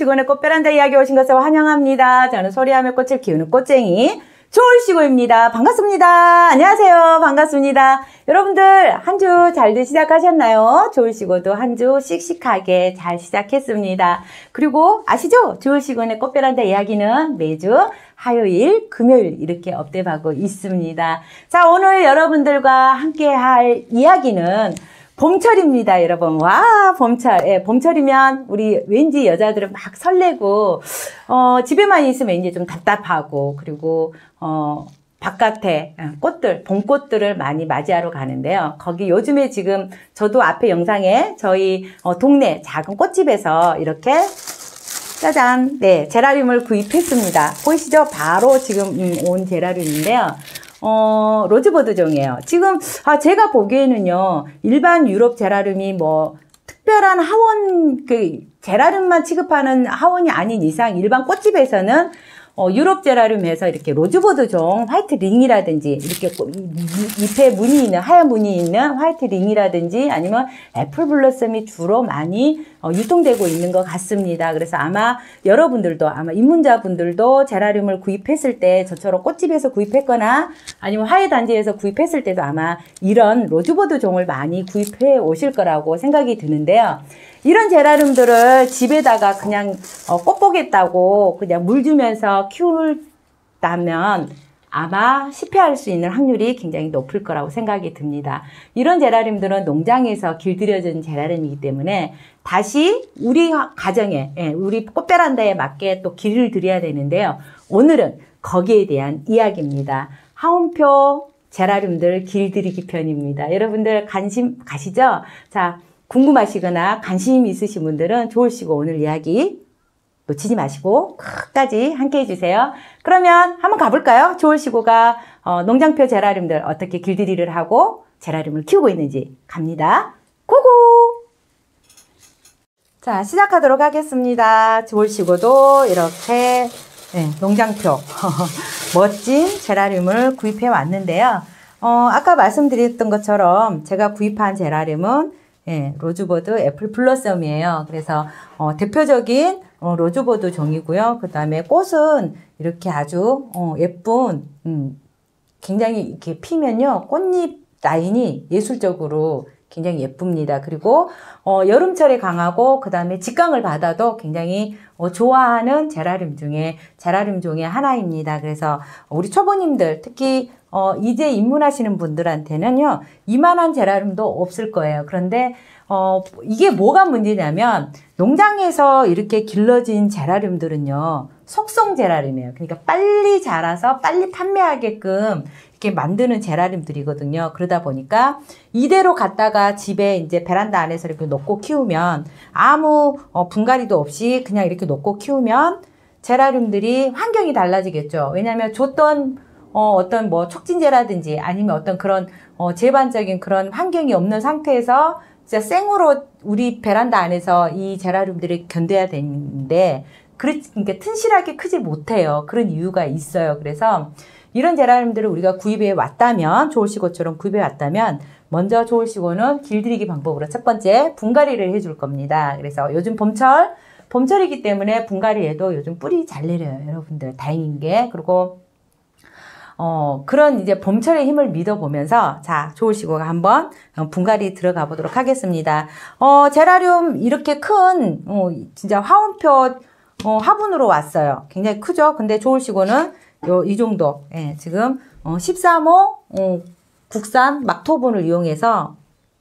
조울시고의 꽃베란다 이야기 오신 것을 환영합니다. 저는 소리하며 꽃을 키우는 꽃쟁이 조울시고입니다. 반갑습니다. 안녕하세요. 반갑습니다. 여러분들 한 주 잘들 시작하셨나요? 조울시고도 한 주 씩씩하게 잘 시작했습니다. 그리고 아시죠? 조울시고의 꽃베란다 이야기는 매주 화요일, 금요일 이렇게 업데이트하고 있습니다. 자, 오늘 여러분들과 함께 할 이야기는 봄철입니다, 여러분. 와, 봄철. 예, 봄철이면 우리 왠지 여자들은 막 설레고, 집에만 있으면 이제 좀 답답하고, 그리고, 바깥에 꽃들, 봄꽃들을 많이 맞이하러 가는데요. 거기 요즘에 지금 저도 앞에 영상에 저희 동네 작은 꽃집에서 이렇게 짜잔, 네, 제라늄을 구입했습니다. 보이시죠? 바로 지금 온 제라늄인데요. 로즈버드종이에요. 지금, 제가 보기에는요, 일반 유럽 제라늄이 뭐, 특별한 하원, 제라늄만 취급하는 하원이 아닌 이상, 일반 꽃집에서는, 유럽 제라늄에서 이렇게 로즈버드종 화이트 링이라든지, 이렇게 잎에 무늬 있는, 하얀 무늬 있는 화이트 링이라든지, 아니면 애플 블러썸이 주로 많이 유통되고 있는 것 같습니다. 그래서 아마 여러분들도, 아마 입문자분들도 제라늄을 구입했을 때 저처럼 꽃집에서 구입했거나 아니면 화훼단지에서 구입했을 때도 아마 이런 로즈버드 종을 많이 구입해 오실 거라고 생각이 드는데요. 이런 제라늄들을 집에다가 그냥 꽃 보겠다고 그냥 물 주면서 키운다면 아마 실패할 수 있는 확률이 굉장히 높을 거라고 생각이 듭니다. 이런 제라늄들은 농장에서 길들여진 제라늄이기 때문에 다시 우리 가정에, 우리 꽃베란다에 맞게 또 길을 들여야 되는데요. 오늘은 거기에 대한 이야기입니다. 하운표 제라늄들 길들이기 편입니다. 여러분들 관심 가시죠? 자, 궁금하시거나 관심 있으신 분들은 조울시고 오늘 이야기 놓치지 마시고 끝까지 함께 해주세요. 그러면 한번 가볼까요? 조울시고가 농장표 제라늄들 어떻게 길들이를 하고 제라늄을 키우고 있는지 갑니다. 고고! 자, 시작하도록 하겠습니다. 조울시고도 이렇게 농장표 멋진 제라늄을 구입해 왔는데요. 아까 말씀드렸던 것처럼 제가 구입한 제라늄은 로즈버드 애플 블러썸이에요. 그래서 대표적인 로즈버드 종이고요. 그 다음에 꽃은 이렇게 아주 예쁜 굉장히 이렇게 피면요 꽃잎 라인이 예술적으로 굉장히 예쁩니다. 그리고 여름철에 강하고 그 다음에 직광을 받아도 굉장히 좋아하는 제라늄 종의 하나입니다. 그래서 우리 초보님들 특히 이제 입문하시는 분들한테는요 이만한 제라늄도 없을 거예요. 그런데 이게 뭐가 문제냐면 농장에서 이렇게 길러진 제라늄들은요 속성 제라늄이에요. 그러니까 빨리 자라서 빨리 판매하게끔 이렇게 만드는 제라늄들이거든요. 그러다 보니까 이대로 갖다가 집에 이제 베란다 안에서 이렇게 놓고 키우면 아무 분갈이도 없이 그냥 이렇게 놓고 키우면 제라늄들이 환경이 달라지겠죠. 왜냐하면 줬던 어떤 뭐 촉진제라든지 아니면 어떤 그런 제반적인 그런 환경이 없는 상태에서 진짜 생으로 우리 베란다 안에서 이 제라늄들이 견뎌야 되는데 그러니까 튼실하게 크지 못해요. 그런 이유가 있어요. 그래서 이런 제라늄들을 우리가 구입해 왔다면 조울시고처럼 구입해 왔다면 먼저 조울시고는 길들이기 방법으로 첫 번째 분갈이를 해줄 겁니다. 그래서 요즘 봄철이기 때문에 분갈이에도 요즘 뿌리 잘 내려요. 여러분들 다행인 게. 그리고 그런 이제 봄철의 힘을 믿어보면서, 자, 조울시고가 한번 분갈이 들어가 보도록 하겠습니다. 제라늄 이렇게 큰, 진짜 화원표, 화분으로 왔어요. 굉장히 크죠? 근데 조울시고는 이 정도, 지금, 13호, 국산 막토분을 이용해서,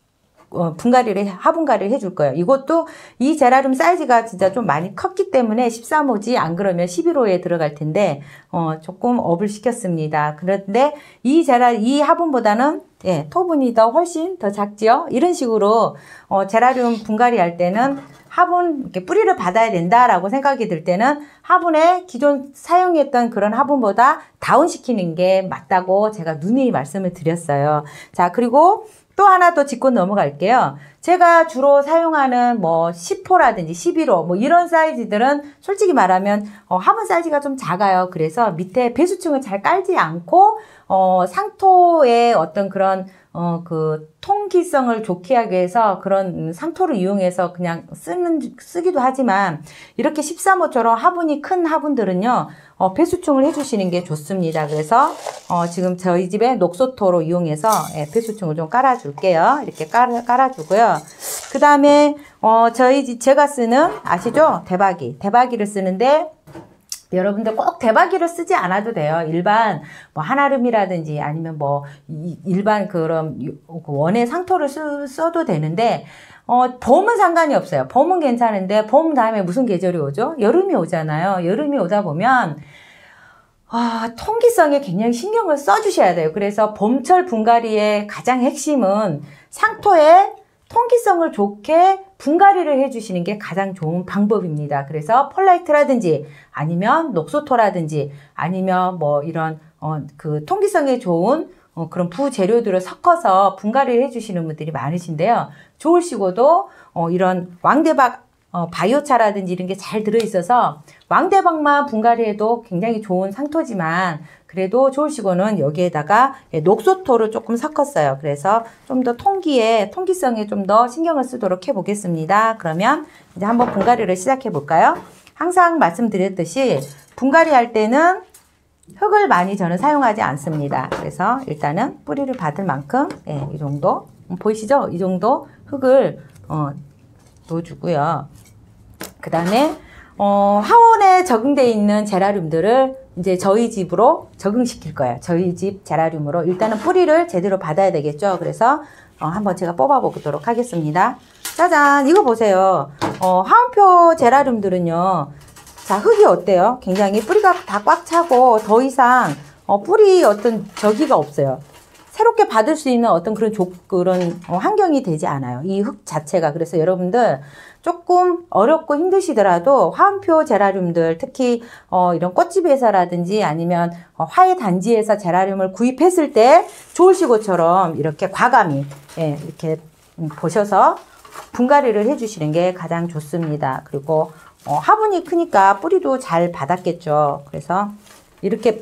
화분갈이를 해줄 거예요. 이것도 이 제라늄 사이즈가 진짜 좀 많이 컸기 때문에 13호지 안 그러면 11호에 들어갈 텐데 조금 업을 시켰습니다. 그런데 이 화분보다는 토분이 훨씬 더 작지요. 이런 식으로 제라늄 분갈이 할 때는 화분 이렇게 뿌리를 받아야 된다라고 생각이 들 때는 화분에 기존 사용했던 그런 화분보다 다운시키는 게 맞다고 제가 누누이 말씀을 드렸어요. 자, 그리고 또 하나 더 짚고 넘어갈게요. 제가 주로 사용하는 뭐 10호라든지 11호 뭐 이런 사이즈들은 솔직히 말하면 화분 사이즈가 좀 작아요. 그래서 밑에 배수층을 잘 깔지 않고 상토의 어떤 그런 그 통기성을 좋게 하기 위해서 그런 상토를 이용해서 그냥 쓰기도 하지만 이렇게 13호처럼 화분이 큰 화분들은요, 배수충을 해주시는 게 좋습니다. 그래서, 지금 저희 집에 녹소토로 이용해서 배수충을 좀 깔아줄게요. 이렇게 깔아주고요. 그 다음에, 제가 쓰는, 아시죠? 대박이를 쓰는데, 여러분들 꼭 대박이를 쓰지 않아도 돼요. 일반 뭐 한아름이라든지 아니면 뭐 일반 그런 원의 상토를 써도 되는데 봄은 상관이 없어요. 봄은 괜찮은데 봄 다음에 무슨 계절이 오죠? 여름이 오잖아요. 여름이 오다 보면 통기성에 굉장히 신경을 써주셔야 돼요. 그래서 봄철 분갈이의 가장 핵심은 상토에 통기성을 좋게 분갈이를 해주시는 게 가장 좋은 방법입니다. 그래서 펄라이트라든지 아니면 녹소토라든지 아니면 뭐 이런 그 통기성에 좋은 그런 부재료들을 섞어서 분갈이를 해주시는 분들이 많으신데요. 좋으시고도 이런 왕대박 바이오차라든지 이런 게 잘 들어있어서 왕대박만 분갈이해도 굉장히 좋은 상토지만 그래도 좋으시고는 여기에다가 녹소토를 조금 섞었어요. 그래서 좀 더 통기성에 좀 더 신경을 쓰도록 해보겠습니다. 그러면 이제 한번 분갈이를 시작해 볼까요? 항상 말씀드렸듯이 분갈이 할 때는 흙을 많이 저는 사용하지 않습니다. 그래서 일단은 뿌리를 받을 만큼 이 정도 보이시죠? 이 정도 흙을 넣어주고요. 그 다음에 화원에 적응되어 있는 제라늄들을 이제 저희 집으로 적응시킬 거예요. 저희 집 제라늄으로 일단은 뿌리를 제대로 받아야 되겠죠. 그래서 한번 제가 뽑아 보도록 하겠습니다. 짜잔, 이거 보세요. 화원표 제라늄들은요, 자, 흙이 어때요? 굉장히 뿌리가 다 꽉 차고 더 이상 뿌리 어떤 저기가 없어요. 새롭게 받을 수 있는 어떤 그런 환경이 되지 않아요. 이 흙 자체가. 그래서 여러분들 조금 어렵고 힘드시더라도 화원표 제라늄들, 특히 이런 꽃집에서라든지 아니면 화훼 단지에서 제라늄을 구입했을 때 좋으실 것처럼 이렇게 과감히 이렇게 보셔서 분갈이를 해주시는 게 가장 좋습니다. 그리고 화분이 크니까 뿌리도 잘 받았겠죠. 그래서 이렇게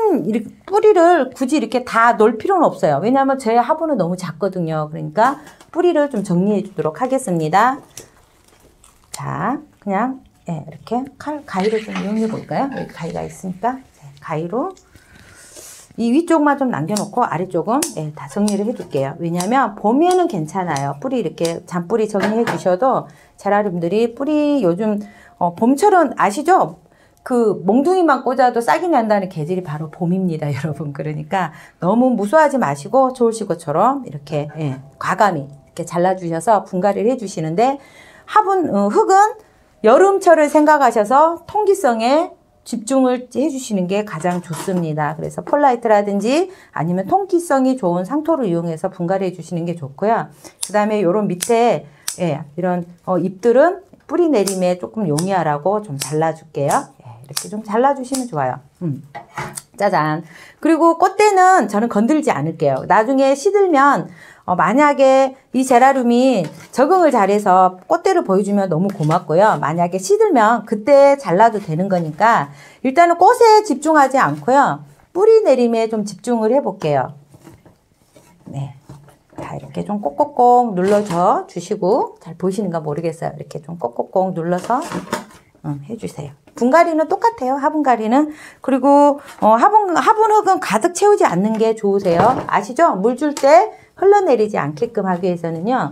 뿌리를 굳이 이렇게 다 넣을 필요는 없어요. 왜냐하면 제 화분은 너무 작거든요. 그러니까 뿌리를 좀 정리해 주도록 하겠습니다. 자, 그냥 이렇게 가위로 좀 이용해 볼까요? 여기 가위가 있으니까 가위로 이 위쪽만 좀 남겨놓고 아래쪽은 다 정리를 해줄게요. 왜냐하면 봄에는 괜찮아요. 뿌리 이렇게 잔뿌리 정리해 주셔도 제라늄들이 뿌리 요즘 봄철은 아시죠? 그 몽둥이만 꽂아도 싹이 난다는 계절이 바로 봄입니다, 여러분. 그러니까 너무 무서워하지 마시고 좋으실 것처럼 이렇게 과감히 이렇게 잘라주셔서 분갈이를 해주시는데 흙은 여름철을 생각하셔서 통기성에 집중을 해주시는 게 가장 좋습니다. 그래서 폴라이트라든지 아니면 통기성이 좋은 상토를 이용해서 분갈이 해주시는 게 좋고요. 그 다음에 요런 밑에 이런 잎들은 뿌리 내림에 조금 용이하라고 좀 잘라줄게요. 이렇게 좀 잘라주시면 좋아요. 짜잔. 그리고 꽃대는 저는 건들지 않을게요. 나중에 시들면 만약에 이 제라늄이 적응을 잘해서 꽃대를 보여주면 너무 고맙고요. 만약에 시들면 그때 잘라도 되는 거니까 일단은 꽃에 집중하지 않고요. 뿌리 내림에 좀 집중을 해볼게요. 네. 자, 이렇게 좀 꼭꼭꼭 눌러줘 주시고, 잘 보이시는가 모르겠어요. 이렇게 좀 꼭꼭꼭 눌러서 해주세요. 분갈이는 똑같아요. 화분갈이는. 그리고 화분 흙은 가득 채우지 않는 게 좋으세요. 아시죠? 물 줄 때 흘러내리지 않게끔 하기 위해서는요.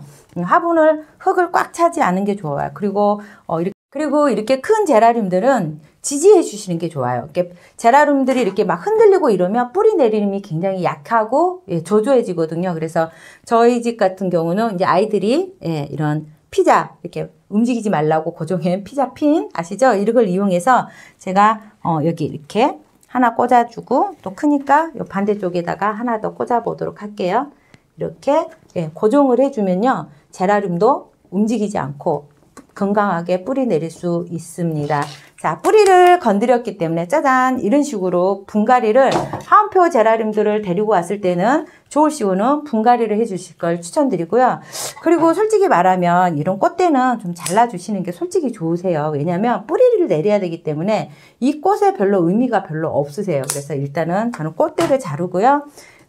흙을 꽉 차지 않은 게 좋아요. 그리고 이렇게 큰 제라늄들은 지지해 주시는 게 좋아요. 이렇게 제라늄들이 이렇게 막 흔들리고 이러면 뿌리 내림이 굉장히 약하고 저조해지거든요. 그래서 저희 집 같은 경우는 이제 아이들이 이런 피자 이렇게 움직이지 말라고 고정해 피자 핀 아시죠? 이런 걸 이용해서 제가 여기 이렇게 하나 꽂아주고 또 크니까 요 반대쪽에다가 하나 더 꽂아 보도록 할게요. 이렇게 고정을 해주면요. 제라늄도 움직이지 않고 건강하게 뿌리 내릴 수 있습니다. 자, 뿌리를 건드렸기 때문에 짜잔 이런 식으로 분갈이를 화원표 제라늄들을 데리고 왔을 때는 좋으시고는 분갈이를 해주실 걸 추천드리고요. 그리고 솔직히 말하면 이런 꽃대는 좀 잘라주시는 게 솔직히 좋으세요. 왜냐하면 뿌리를 내려야 되기 때문에 이 꽃에 별로 의미가 별로 없으세요. 그래서 일단은 저는 꽃대를 자르고요.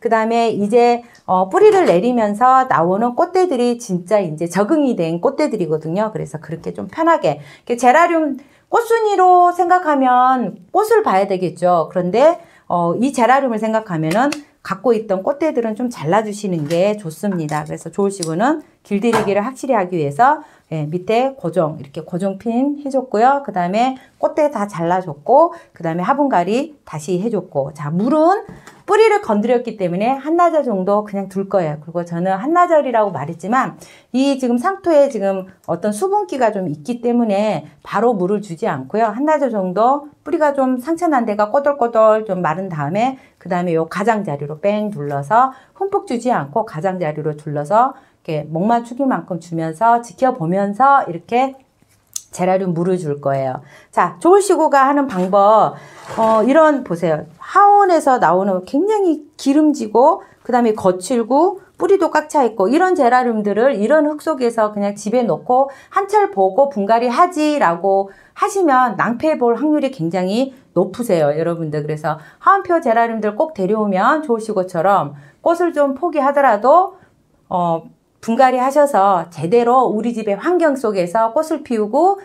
그 다음에 이제 뿌리를 내리면서 나오는 꽃대들이 진짜 이제 적응이 된 꽃대들이거든요. 그래서 그렇게 좀 편하게 제라늄 꽃순이로 생각하면 꽃을 봐야 되겠죠. 그런데 이 제라늄을 생각하면은 갖고 있던 꽃대들은 좀 잘라주시는 게 좋습니다. 그래서 좋으시고는 길들이기를 확실히 하기 위해서 밑에 이렇게 고정핀 해줬고요. 그 다음에 꽃대 다 잘라줬고, 그 다음에 화분갈이 다시 해줬고, 자, 물은 뿌리를 건드렸기 때문에 한나절 정도 그냥 둘 거예요. 그리고 저는 한나절이라고 말했지만, 이 지금 상토에 지금 어떤 수분기가 좀 있기 때문에 바로 물을 주지 않고요. 한나절 정도 뿌리가 좀 상처난 데가 꼬들꼬들 좀 마른 다음에, 그 다음에 요 가장자리로 뺑 둘러서 흠뻑 주지 않고 가장자리로 둘러서 이렇게 목만 축일만큼 주면서 지켜보면서 이렇게 제라늄 물을 줄 거예요. 자, 좋으시고가 하는 방법, 이런 보세요. 하원에서 나오는 굉장히 기름지고 그 다음에 거칠고 뿌리도 꽉 차 있고 이런 제라늄들을 이런 흙 속에서 그냥 집에 놓고 한철 보고 분갈이 하지라고 하시면 낭패해 볼 확률이 굉장히 높으세요, 여러분들. 그래서 하원표 제라늄들 꼭 데려오면 좋으시고처럼 꽃을 좀 포기하더라도 분갈이 하셔서 제대로 우리 집의 환경 속에서 꽃을 피우고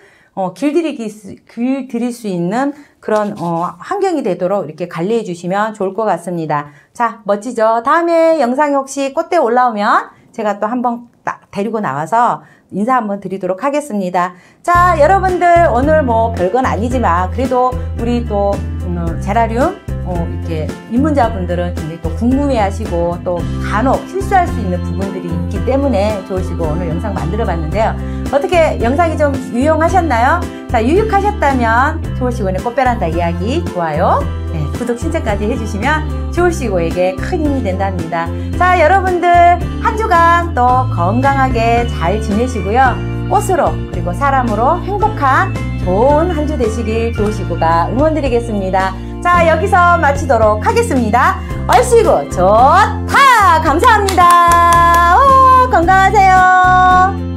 길들일 수 있는 그런 환경이 되도록 이렇게 관리해 주시면 좋을 것 같습니다. 자, 멋지죠? 다음에 영상에 혹시 꽃대 올라오면 제가 또 한번 데리고 나와서 인사 한번 드리도록 하겠습니다. 자, 여러분들 오늘 뭐 별건 아니지만 그래도 우리 또 제라늄 이렇게 입문자분들은 굉장히 또 궁금해하시고 또 간혹 실수할 수 있는 부분들이 있기 때문에 좋으시고 오늘 영상 만들어 봤는데요. 어떻게 영상이 좀 유용하셨나요? 자, 유익하셨다면 좋으시고의 꽃베란다 이야기 좋아요, 구독 신청까지 해주시면 좋으시고에게 큰 힘이 된답니다. 자, 여러분들 한 주간 또 건강하게 잘 지내시고요. 꽃으로 그리고 사람으로 행복한 좋은 한 주 되시길 좋으시고가 응원드리겠습니다. 자, 여기서 마치도록 하겠습니다. 얼씨구 좋다! 감사합니다. 건강하세요.